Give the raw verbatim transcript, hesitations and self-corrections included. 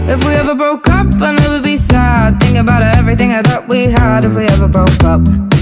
If we ever broke up, I'd never be sad. Think about everything I thought we had if we ever broke up.